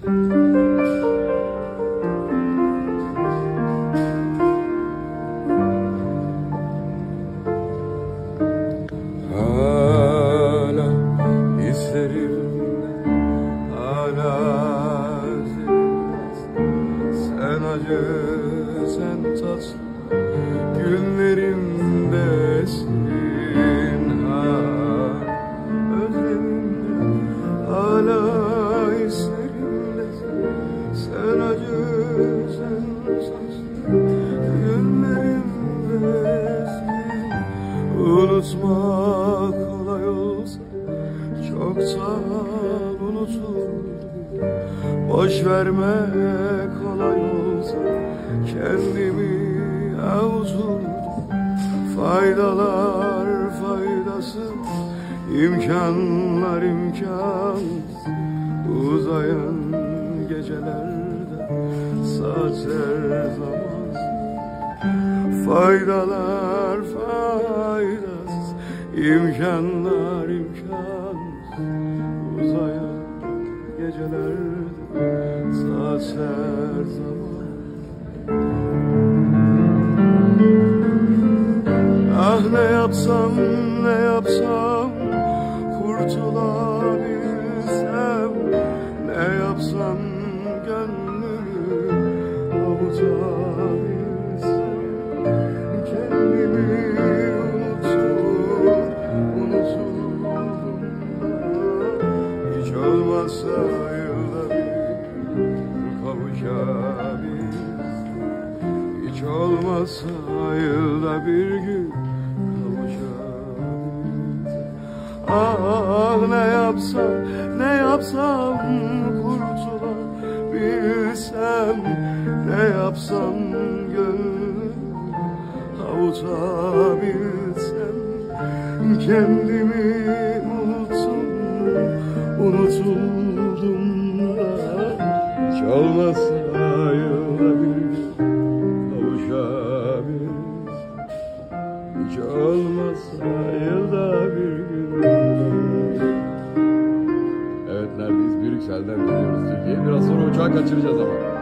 Hala hislerimde, hala sen acı, sen tatlı günlerimdesin. Özlemimde, hala hislerimde, sen acı, sen tatlı günlerimdesin. Unutmak kolay olsa çoktan unuturdum. Boş vermek kolay olsa kendimi avuturdum. Faydalar faydasız, imkanlar imkansız, uzayan gecelerde saatler zamansız. Faydalar faydasız, imkanlar imkansız, uzayan gecelerde saatler zamansız. Ah ne yapsam ne yapsam kurtulabilsem, ne yapsam gönlümü avutabilsem. Kendimi unuturdum hiç olmazsa yılda bir kavuşabilsem. Hiç olmazsa yılda bir gün kavuşabilsem. Ah ne yapsam ne yapsam kurtulabilsem, ne yapsam gönlümü avutabilsem. Kendimi unutuldum da hiç olmazsa yılda bir gün kavuşabilsem. Hiç olmazsa yılda bir gün. Evet, neredeyiz? Brüksel'den dönüyoruz Türkiye'ye. Biraz sonra uçağı kaçıracağız ama.